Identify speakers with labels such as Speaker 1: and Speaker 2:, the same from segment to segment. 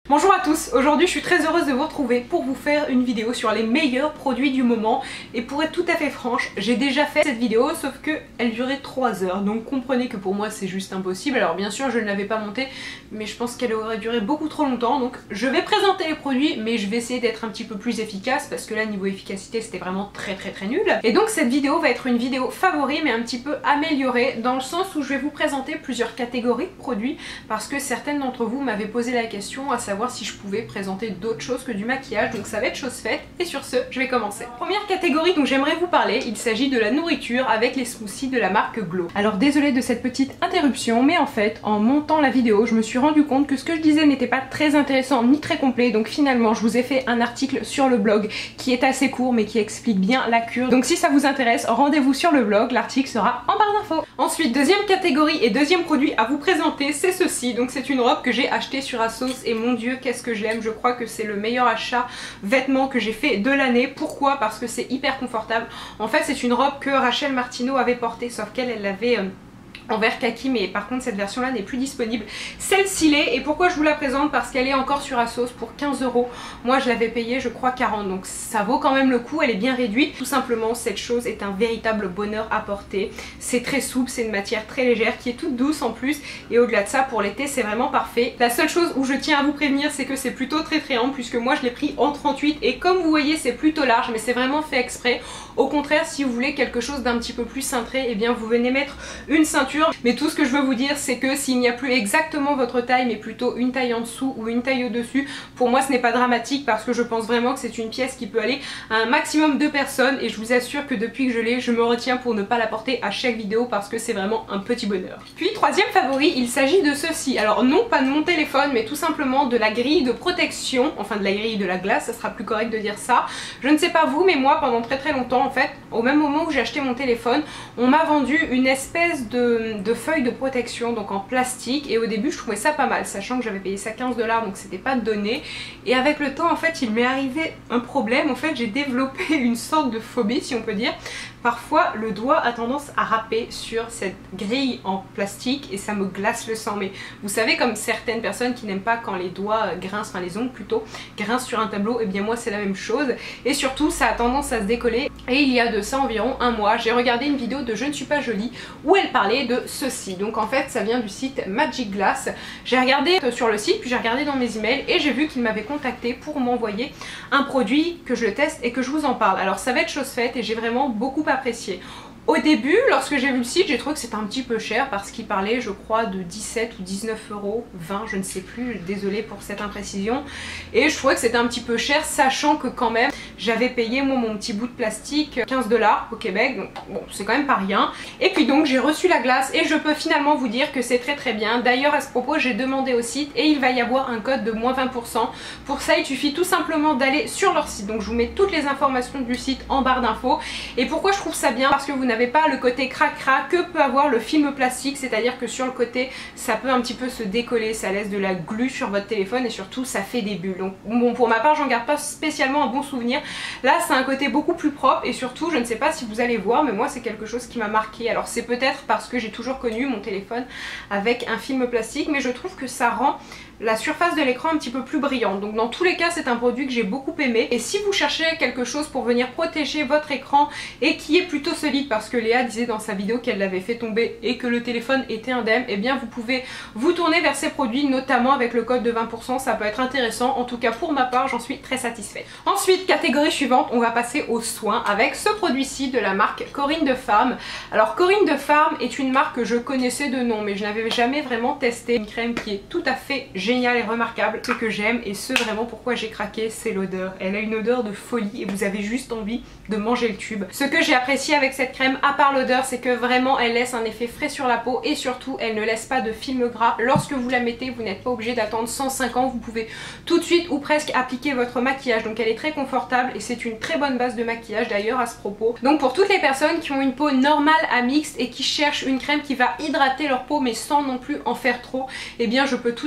Speaker 1: Bonjour à tous, aujourd'hui je suis très heureuse de vous retrouver pour vous faire une vidéo sur les meilleurs produits du moment. Et pour être tout à fait franche, j'ai déjà fait cette vidéo sauf que elle durait 3 heures, donc comprenez que pour moi c'est juste impossible. Alors bien sûr je ne l'avais pas montée, mais je pense qu'elle aurait duré beaucoup trop longtemps. Donc je vais présenter les produits, mais je vais essayer d'être un petit peu plus efficace parce que là niveau efficacité c'était vraiment très nul. Et donc cette vidéo va être une vidéo favori mais un petit peu améliorée, dans le sens où je vais vous présenter plusieurs catégories de produits, parce que certaines d'entre vous m'avaient posé la question à savoir si je pouvais présenter d'autres choses que du maquillage, donc ça va être chose faite. Et sur ce, je vais commencer. Première catégorie dont j'aimerais vous parler, il s'agit de la nourriture avec les smoothies de la marque Glow. Alors désolée de cette petite interruption, mais en fait en montant la vidéo je me suis rendu compte que ce que je disais n'était pas très intéressant ni très complet, donc finalement je vous ai fait un article sur le blog qui est assez court mais qui explique bien la cure. Donc si ça vous intéresse, rendez-vous sur le blog, l'article sera en barre d'infos. Ensuite, deuxième catégorie et deuxième produit à vous présenter, c'est ceci. Donc c'est une robe que j'ai achetée sur ASOS et mon dieu qu'est-ce que je l'aime. Je crois que c'est le meilleur achat vêtements que j'ai fait de l'année. Pourquoi? Parce que c'est hyper confortable. En fait c'est une robe que Rachel Martineau avait portée, sauf qu'elle l'avait en vert kaki, mais par contre cette version là n'est plus disponible. Celle-ci l'est, et pourquoi je vous la présente? Parce qu'elle est encore sur ASOS pour 15 €. Moi je l'avais payée je crois 40, donc ça vaut quand même le coup, elle est bien réduite. Tout simplement cette chose est un véritable bonheur à porter. C'est très souple, c'est une matière très légère qui est toute douce en plus, et au-delà de ça pour l'été c'est vraiment parfait. La seule chose où je tiens à vous prévenir c'est que c'est plutôt très ample, puisque moi je l'ai pris en 38 et comme vous voyez c'est plutôt large, mais c'est vraiment fait exprès. Au contraire, si vous voulez quelque chose d'un petit peu plus cintré, et eh bien vous venez mettre une ceinture. Mais tout ce que je veux vous dire c'est que s'il n'y a plus exactement votre taille mais plutôt une taille en dessous ou une taille au dessus, pour moi ce n'est pas dramatique, parce que je pense vraiment que c'est une pièce qui peut aller à un maximum de personnes, et je vous assure que depuis que je l'ai, je me retiens pour ne pas la porter à chaque vidéo parce que c'est vraiment un petit bonheur. Puis troisième favori, il s'agit de ceci. Alors non pas de mon téléphone, mais tout simplement de la grille de protection, enfin de la grille de la glace, ça sera plus correct de dire ça. Je ne sais pas vous, mais moi pendant très longtemps en fait, au même moment où j'ai acheté mon téléphone, on m'a vendu une espèce de feuille de protection, donc en plastique, et au début je trouvais ça pas mal, sachant que j'avais payé ça 15 $, donc c'était pas donné. Et avec le temps en fait il m'est arrivé un problème, en fait j'ai développé une sorte de phobie si on peut dire. Parfois le doigt a tendance à râper sur cette grille en plastique et ça me glace le sang. Mais vous savez, comme certaines personnes qui n'aiment pas quand les doigts grincent, enfin les ongles plutôt, grincent sur un tableau, et bien moi c'est la même chose. Et surtout ça a tendance à se décoller. Et il y a de ça environ un mois, j'ai regardé une vidéo de Je ne suis pas jolie où elle parlait de ceci. Donc en fait ça vient du site Magic Glass. J'ai regardé sur le site, puis j'ai regardé dans mes emails et j'ai vu qu'il m'avait contacté pour m'envoyer un produit, que je le teste et que je vous en parle. Alors ça va être chose faite et j'ai vraiment beaucoup apprécié. Au début, lorsque j'ai vu le site, j'ai trouvé que c'était un petit peu cher parce qu'il parlait, je crois, de 17 ou 19 €, 20, je ne sais plus, désolée pour cette imprécision. Et je trouvais que c'était un petit peu cher, sachant que quand même, j'avais payé moi mon petit bout de plastique 15 $ au Québec, donc bon, c'est quand même pas rien. Et puis donc j'ai reçu la glace et je peux finalement vous dire que c'est très bien. D'ailleurs à ce propos, j'ai demandé au site et il va y avoir un code de moins 20%. Pour ça, il suffit tout simplement d'aller sur leur site. Donc je vous mets toutes les informations du site en barre d'infos. Et pourquoi je trouve ça bien? Parce que vous n'avez pas le côté cracra que peut avoir le film plastique, c'est-à-dire que sur le côté ça peut un petit peu se décoller, ça laisse de la glu sur votre téléphone et surtout ça fait des bulles. Donc bon, pour ma part j'en garde pas spécialement un bon souvenir. Là c'est un côté beaucoup plus propre et surtout je ne sais pas si vous allez voir, mais moi c'est quelque chose qui m'a marqué. Alors c'est peut-être parce que j'ai toujours connu mon téléphone avec un film plastique, mais je trouve que ça rend la surface de l'écran un petit peu plus brillante. Donc dans tous les cas c'est un produit que j'ai beaucoup aimé. Et si vous cherchez quelque chose pour venir protéger votre écran et qui est plutôt solide, parce que Léa disait dans sa vidéo qu'elle l'avait fait tomber et que le téléphone était indemne, et bien vous pouvez vous tourner vers ces produits, notamment avec le code de 20%, ça peut être intéressant. En tout cas pour ma part j'en suis très satisfaite. Ensuite, catégorie suivante, on va passer aux soins avec ce produit-ci de la marque Corinne de Farm. Alors Corinne de Farm est une marque que je connaissais de nom mais je n'avais jamais vraiment testé. Une crème qui est tout à fait génial et remarquable. Ce que j'aime et ce vraiment pourquoi j'ai craqué, c'est l'odeur. Elle a une odeur de folie et vous avez juste envie de manger le tube. Ce que j'ai apprécié avec cette crème, à part l'odeur, c'est que vraiment elle laisse un effet frais sur la peau et surtout elle ne laisse pas de film gras. Lorsque vous la mettez, vous n'êtes pas obligé d'attendre 105 ans, vous pouvez tout de suite ou presque appliquer votre maquillage. Donc elle est très confortable et c'est une très bonne base de maquillage d'ailleurs à ce propos. Donc pour toutes les personnes qui ont une peau normale à mixte et qui cherchent une crème qui va hydrater leur peau mais sans non plus en faire trop, et bien je peux tout à fait vous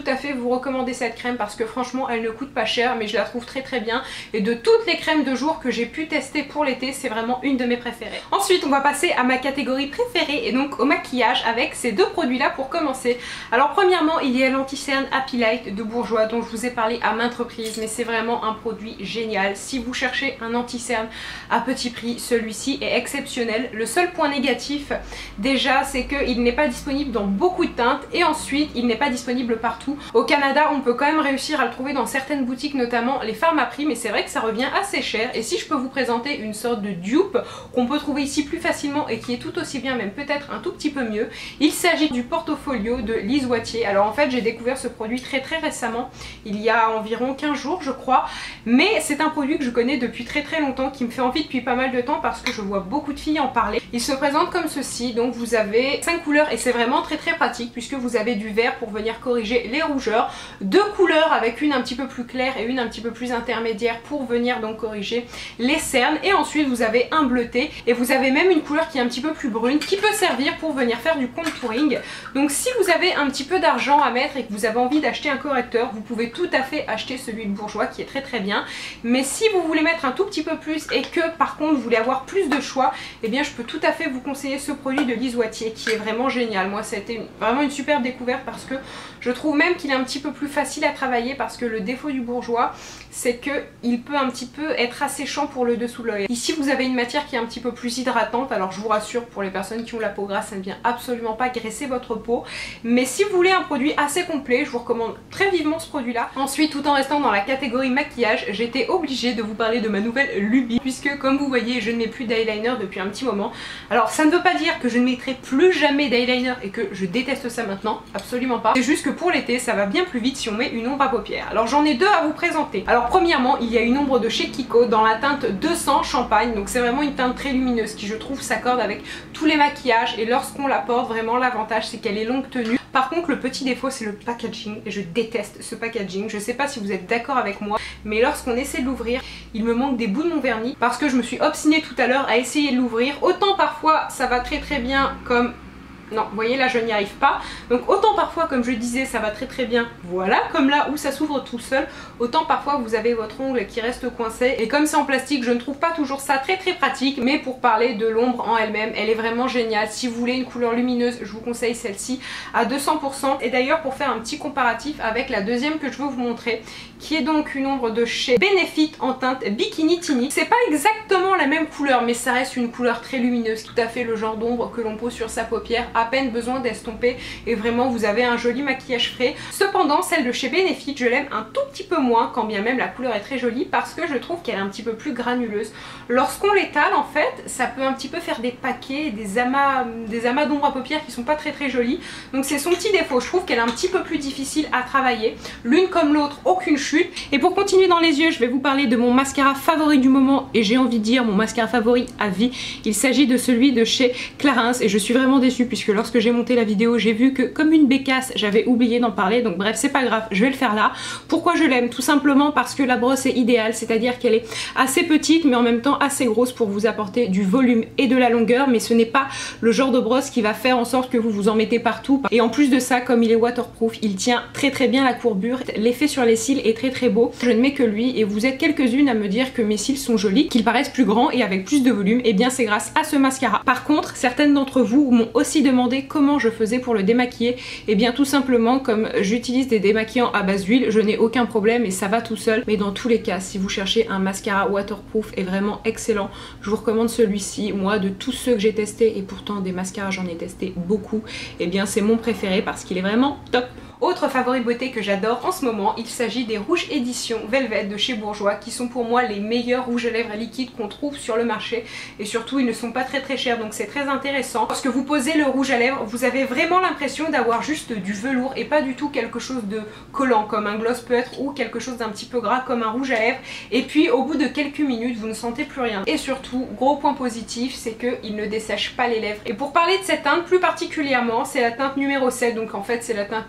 Speaker 1: recommander cette crème parce que franchement elle ne coûte pas cher, mais je la trouve très bien, et de toutes les crèmes de jour que j'ai pu tester pour l'été, c'est vraiment une de mes préférées. Ensuite on va passer à ma catégorie préférée et donc au maquillage avec ces deux produits là pour commencer. Alors premièrement il y a l'anti-cerne Happy Light de Bourjois dont je vous ai parlé à maintes reprises, mais c'est vraiment un produit génial. Si vous cherchez un anti-cerne à petit prix, celui-ci est exceptionnel. Le seul point négatif déjà c'est qu'il n'est pas disponible dans beaucoup de teintes, et ensuite il n'est pas disponible partout. Au Canada on peut quand même réussir à le trouver dans certaines boutiques, notamment les Pharmaprix, mais c'est vrai que ça revient assez cher. Et si je peux vous présenter une sorte de dupe qu'on peut trouver ici plus facilement et qui est tout aussi bien, même peut-être un tout petit peu mieux, il s'agit du Portfolio de Lise Wattier. Alors en fait j'ai découvert ce produit très récemment, il y a environ 15 jours je crois, mais c'est un produit que je connais depuis très longtemps, qui me fait envie depuis pas mal de temps parce que je vois beaucoup de filles en parler. Il se présente comme ceci, donc vous avez 5 couleurs et c'est vraiment très pratique puisque vous avez du vert pour venir corriger les rougeurs, 2 couleurs avec une un petit peu plus claire et une un petit peu plus intermédiaire pour venir donc corriger les cernes, et ensuite vous avez un bleuté et vous avez même une couleur qui est un petit peu plus brune qui peut servir pour venir faire du contouring. Donc si vous avez un petit peu d'argent à mettre et que vous avez envie d'acheter un correcteur, vous pouvez tout à fait acheter celui de Bourjois qui est très bien. Mais si vous voulez mettre un tout petit peu plus et que par contre vous voulez avoir plus de choix, eh bien je peux tout à fait vous conseiller ce produit de Lise Wattier qui est vraiment génial. Moi ça a été vraiment une super découverte parce que je trouve même qu'il est un petit peu plus facile à travailler, parce que le défaut du Bourjois c'est qu'il peut un petit peu être asséchant pour le dessous de l'œil. Ici vous avez une matière qui est un petit peu plus hydratante, alors je vous rassure, pour les personnes qui ont la peau grasse ça ne vient absolument pas graisser votre peau, mais si vous voulez un produit assez complet, je vous recommande très vivement ce produit là. Ensuite, tout en restant dans la catégorie maquillage, j'étais obligée de vous parler de ma nouvelle lubie, puisque comme vous voyez je ne mets plus d'eyeliner depuis un petit moment. Alors ça ne veut pas dire que je ne mettrai plus jamais d'eyeliner et que je déteste ça maintenant, absolument pas. C'est juste que pour l'été ça va bien plus vite si on met une ombre à paupières. Alors j'en ai deux à vous présenter. Alors premièrement il y a une ombre de chez Kiko dans la teinte 200 champagne, donc c'est vraiment une teinte très lumineuse qui je trouve s'accorde avec tous les maquillages, et lorsqu'on la porte vraiment l'avantage c'est qu'elle est longue tenue. Par contre le petit défaut c'est le packaging, et je déteste ce packaging. Je sais pas si vous êtes d'accord avec moi, mais lorsqu'on essaie de l'ouvrir il me manque des bouts de mon vernis parce que je me suis obstinée tout à l'heure à essayer de l'ouvrir. Autant parfois ça va très bien comme... Non, vous voyez là je n'y arrive pas. Donc autant parfois comme je disais ça va très bien, voilà, comme là où ça s'ouvre tout seul, autant parfois vous avez votre ongle qui reste coincé, et comme c'est en plastique je ne trouve pas toujours ça très pratique. Mais pour parler de l'ombre en elle-même, elle est vraiment géniale. Si vous voulez une couleur lumineuse je vous conseille celle-ci à 200%. Et d'ailleurs pour faire un petit comparatif avec la deuxième que je veux vous montrer, qui est donc une ombre de chez Benefit en teinte Bikini Tini, c'est pas exactement la même couleur mais ça reste une couleur très lumineuse, tout à fait le genre d'ombre que l'on pose sur sa paupière, à peine besoin d'estomper, et vraiment vous avez un joli maquillage frais. Cependant celle de chez Benefit je l'aime un tout petit peu moins, quand bien même la couleur est très jolie, parce que je trouve qu'elle est un petit peu plus granuleuse. Lorsqu'on l'étale en fait ça peut un petit peu faire des paquets, des amas d'ombre à paupières qui sont pas très jolis, donc c'est son petit défaut. Je trouve qu'elle est un petit peu plus difficile à travailler, l'une comme l'autre aucune chute. Et pour continuer dans les yeux je vais vous parler de mon mascara favori du moment, et j'ai envie de dire mon mascara favori à vie. Il s'agit de celui de chez Clarins, et je suis vraiment déçue puisque lorsque j'ai monté la vidéo j'ai vu que comme une bécasse j'avais oublié d'en parler, donc bref c'est pas grave, je vais le faire là. Pourquoi je l'aime? Tout simplement parce que la brosse est idéale, c'est-à-dire qu'elle est assez petite mais en même temps assez grosse pour vous apporter du volume et de la longueur, mais ce n'est pas le genre de brosse qui va faire en sorte que vous vous en mettez partout. Et en plus de ça, comme il est waterproof, il tient très bien la courbure, l'effet sur les cils est très beau. Je ne mets que lui, et vous êtes quelques-unes à me dire que mes cils sont jolis, qu'ils paraissent plus grands et avec plus de volume, et bien c'est grâce à ce mascara. Par contre certaines d'entre vous m'ont aussi demandé comment je faisais pour le démaquiller. Et bien tout simplement comme j'utilise des démaquillants à base d'huile, je n'ai aucun problème et ça va tout seul. Mais dans tous les cas si vous cherchez un mascara waterproof et vraiment excellent, je vous recommande celui-ci. Moi de tous ceux que j'ai testés, et pourtant des mascaras j'en ai testé beaucoup, et bien c'est mon préféré parce qu'il est vraiment top. Autre favori beauté que j'adore en ce moment, il s'agit des rouges éditions Velvet de chez Bourjois, qui sont pour moi les meilleurs rouges à lèvres liquides qu'on trouve sur le marché, et surtout ils ne sont pas très chers, donc c'est très intéressant. Lorsque vous posez le rouge à lèvres, vous avez vraiment l'impression d'avoir juste du velours et pas du tout quelque chose de collant comme un gloss peut être, ou quelque chose d'un petit peu gras comme un rouge à lèvres, et puis au bout de quelques minutes vous ne sentez plus rien. Et surtout, gros point positif, c'est qu'il ne dessèche pas les lèvres. Et pour parler de cette teinte plus particulièrement, c'est la teinte numéro 7, donc en fait c'est la teinte Nude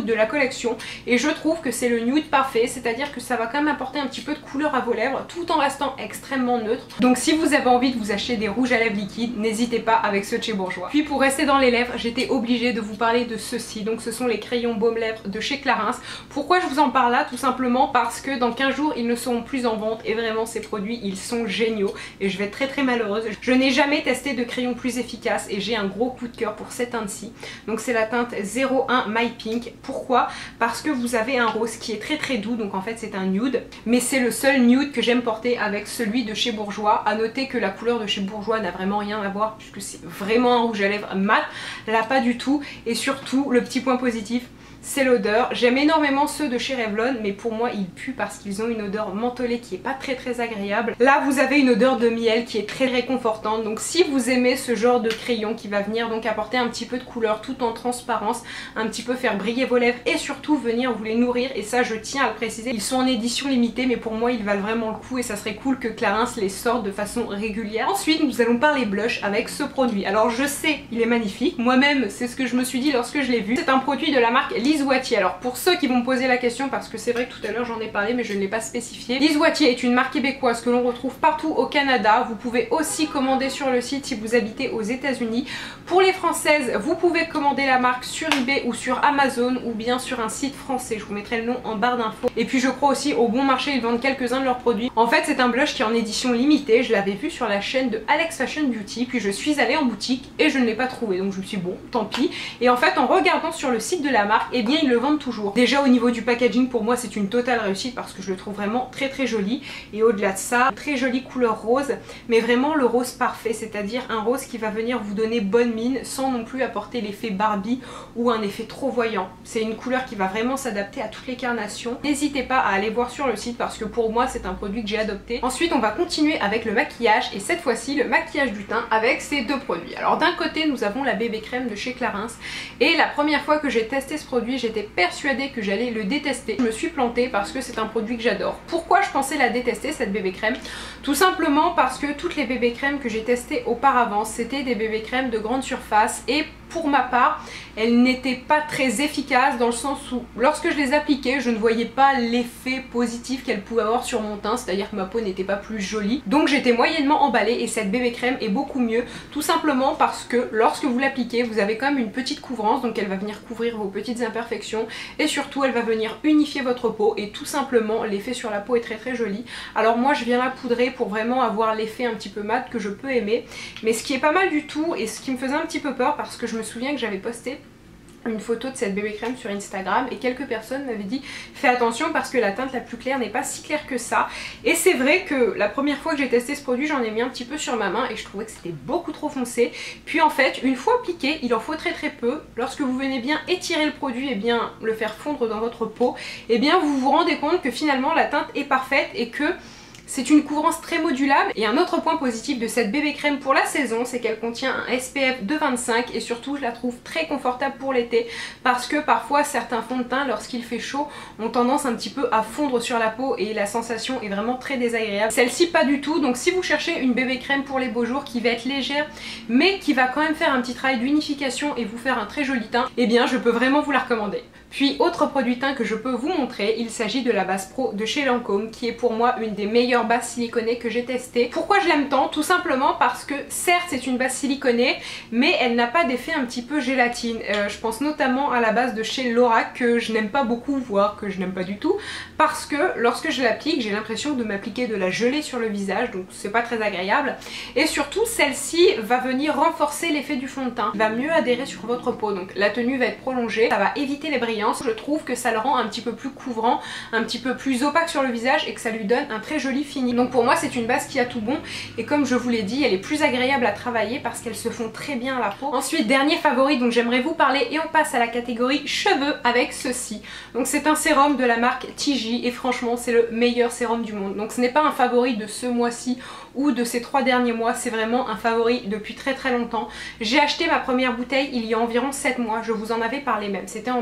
Speaker 1: de la collection et je trouve que c'est le nude parfait, c'est-à-dire que ça va quand même apporter un petit peu de couleur à vos lèvres tout en restant extrêmement neutre. Donc si vous avez envie de vous acheter des rouges à lèvres liquides, n'hésitez pas avec ceux de chez Bourjois. Puis pour rester dans les lèvres, j'étais obligée de vous parler de ceux-ci. Donc ce sont les crayons baume lèvres de chez Clarins. Pourquoi je vous en parle là? Tout simplement parce que dans 15 jours ils ne seront plus en vente et vraiment ces produits ils sont géniaux et je vais être très malheureuse. Je n'ai jamais testé de crayon plus efficace et j'ai un gros coup de cœur pour cette teinte-ci. Donc c'est la teinte 01 My Pink. Pourquoi? Parce que vous avez un rose qui est très doux, donc en fait c'est un nude, mais c'est le seul nude que j'aime porter avec celui de chez Bourjois. À noter que la couleur de chez Bourjois n'a vraiment rien à voir puisque c'est vraiment un rouge à lèvres mat, là pas du tout. Et surtout le petit point positif, c'est l'odeur. J'aime énormément ceux de chez Revlon, mais pour moi ils puent parce qu'ils ont une odeur mentholée qui est pas très agréable. Là vous avez une odeur de miel qui est très réconfortante, donc si vous aimez ce genre de crayon qui va venir donc apporter un petit peu de couleur tout en transparence, un petit peu faire briller vos lèvres et surtout venir vous les nourrir, et ça je tiens à le préciser, ils sont en édition limitée mais pour moi ils valent vraiment le coup et ça serait cool que Clarins les sorte de façon régulière. Ensuite nous allons parler blush avec ce produit. Alors je sais il est magnifique, moi-même c'est ce que je me suis dit lorsque je l'ai vu. C'est un produit de la marque Lise Wattier. Alors pour ceux qui vont me poser la question, parce que c'est vrai que tout à l'heure j'en ai parlé mais je ne l'ai pas spécifié, Lise Wattier est une marque québécoise que l'on retrouve partout au Canada. Vous pouvez aussi commander sur le site si vous habitez aux États-Unis. Pour les françaises, vous pouvez commander la marque sur eBay ou sur Amazon ou bien sur un site français. Je vous mettrai le nom en barre d'infos. Et puis je crois aussi au Bon Marché ils vendent quelques-uns de leurs produits. En fait c'est un blush qui est en édition limitée. Je l'avais vu sur la chaîne de Alex Fashion Beauty, puis je suis allée en boutique et je ne l'ai pas trouvé, donc je me suis dit bon tant pis. Et en fait en regardant sur le site de la marque, eh bien ils le vendent toujours. Déjà au niveau du packaging pour moi c'est une totale réussite parce que je le trouve vraiment très joli, et au-delà de ça très jolie couleur rose, mais vraiment le rose parfait, c'est-à-dire un rose qui va venir vous donner bonne mine sans non plus apporter l'effet Barbie ou un effet trop voyant. C'est une couleur qui va vraiment s'adapter à toutes les carnations. N'hésitez pas à aller voir sur le site parce que pour moi c'est un produit que j'ai adopté. Ensuite on va continuer avec le maquillage et cette fois-ci le maquillage du teint avec ces deux produits. Alors d'un côté nous avons la bébé crème de chez Clarins et la première fois que j'ai testé ce produit j'étais persuadée que j'allais le détester. Je me suis plantée parce que c'est un produit que j'adore. Pourquoi je pensais la détester cette bébé crème? Tout simplement parce que toutes les bébé crèmes que j'ai testées auparavant c'était des bébé crèmes de grande surface et pour ma part, elles n'étaient pas très efficaces dans le sens où lorsque je les appliquais, je ne voyais pas l'effet positif qu'elles pouvaient avoir sur mon teint, c'est-à-dire que ma peau n'était pas plus jolie. Donc j'étais moyennement emballée et cette bébé crème est beaucoup mieux, tout simplement parce que lorsque vous l'appliquez, vous avez quand même une petite couvrance, donc elle va venir couvrir vos petites imperfections et surtout elle va venir unifier votre peau et tout simplement l'effet sur la peau est très joli. Alors moi je viens la poudrer pour vraiment avoir l'effet un petit peu mat que je peux aimer, mais ce qui est pas mal du tout et ce qui me faisait un petit peu peur parce que je me souviens que j'avais posté une photo de cette bébé crème sur Instagram et quelques personnes m'avaient dit fais attention parce que la teinte la plus claire n'est pas si claire que ça, et c'est vrai que la première fois que j'ai testé ce produit j'en ai mis un petit peu sur ma main et je trouvais que c'était beaucoup trop foncé, puis en fait une fois appliqué il en faut très peu. Lorsque vous venez bien étirer le produit et bien le faire fondre dans votre peau, et bien vous vous rendez compte que finalement la teinte est parfaite et que c'est une couvrance très modulable. Et un autre point positif de cette bébé crème pour la saison, c'est qu'elle contient un SPF de 25 et surtout je la trouve très confortable pour l'été parce que parfois certains fonds de teint lorsqu'il fait chaud ont tendance un petit peu à fondre sur la peau et la sensation est vraiment très désagréable. Celle-ci pas du tout, donc si vous cherchez une bébé crème pour les beaux jours qui va être légère mais qui va quand même faire un petit travail d'unification et vous faire un très joli teint, eh bien je peux vraiment vous la recommander. Puis autre produit teint que je peux vous montrer, il s'agit de la base pro de chez Lancôme qui est pour moi une des meilleures bases siliconées que j'ai testées. Pourquoi je l'aime tant? Tout simplement parce que certes c'est une base siliconée mais elle n'a pas d'effet un petit peu gélatine. Je pense notamment à la base de chez Lorac que je n'aime pas beaucoup, voire que je n'aime pas du tout, parce que lorsque je l'applique j'ai l'impression de m'appliquer de la gelée sur le visage, donc c'est pas très agréable. Et surtout celle-ci va venir renforcer l'effet du fond de teint, va mieux adhérer sur votre peau, donc la tenue va être prolongée, ça va éviter les brillances. Je trouve que ça le rend un petit peu plus couvrant, un petit peu plus opaque sur le visage et que ça lui donne un très joli fini. Donc pour moi c'est une base qui a tout bon et comme je vous l'ai dit elle est plus agréable à travailler parce qu'elle se fond très bien à la peau. Ensuite dernier favori donc j'aimerais vous parler et on passe à la catégorie cheveux avec ceci. Donc c'est un sérum de la marque TJ et franchement c'est le meilleur sérum du monde. Donc ce n'est pas un favori de ce mois-ci ou de ces 3 derniers mois, c'est vraiment un favori depuis très longtemps. J'ai acheté ma première bouteille il y a environ 7 mois, je vous en avais parlé même, c'était en décembre.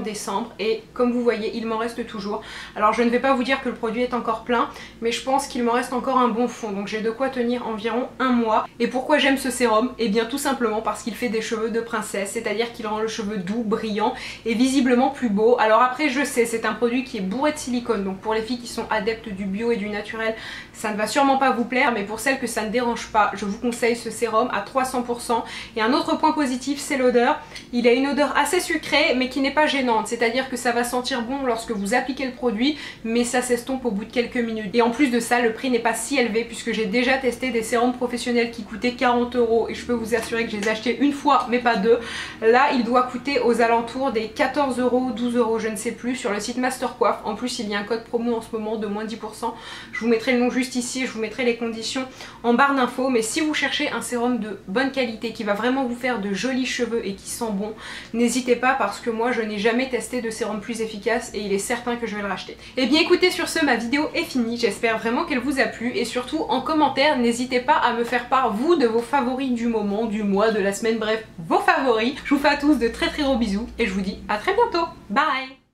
Speaker 1: décembre et comme vous voyez il m'en reste toujours. Alors je ne vais pas vous dire que le produit est encore plein, mais je pense qu'il m'en reste encore un bon fond, donc j'ai de quoi tenir environ un mois. Et pourquoi j'aime ce sérum? Et bien tout simplement parce qu'il fait des cheveux de princesse, c'est-à-dire qu'il rend le cheveu doux, brillant et visiblement plus beau. Alors après je sais, c'est un produit qui est bourré de silicone, donc pour les filles qui sont adeptes du bio et du naturel, ça ne va sûrement pas vous plaire, mais pour celles que ça ne dérange pas, je vous conseille ce sérum à 300%. Et un autre point positif, c'est l'odeur. Il a une odeur assez sucrée, mais qui n'est pas gênante, c'est-à-dire que ça va sentir bon lorsque vous appliquez le produit, mais ça s'estompe au bout de quelques minutes. Et en plus de ça, le prix n'est pas si élevé, puisque j'ai déjà testé des sérums professionnels qui coûtaient 40 € et je peux vous assurer que je les ai achetés une fois, mais pas deux. Là, il doit coûter aux alentours des 14 €, 12 €, je ne sais plus, sur le site Mastercoif. En plus, il y a un code promo en ce moment de moins 10%. Je vous mettrai le nom juste ici et je vous mettrai les conditions en barre d'infos. Mais si vous cherchez un sérum de bonne qualité qui va vraiment vous faire de jolis cheveux et qui sent bon, n'hésitez pas parce que moi je n'ai jamais testé de sérum plus efficace et il est certain que je vais le racheter. Et bien écoutez, sur ce, ma vidéo est finie. J'espère vraiment qu'elle vous a plu et surtout en commentaire, n'hésitez pas à me faire part vous de vos favoris du moment, du mois, de la semaine, bref, vos favoris. Je vous fais à tous de très gros bisous et je vous dis à très bientôt. Bye!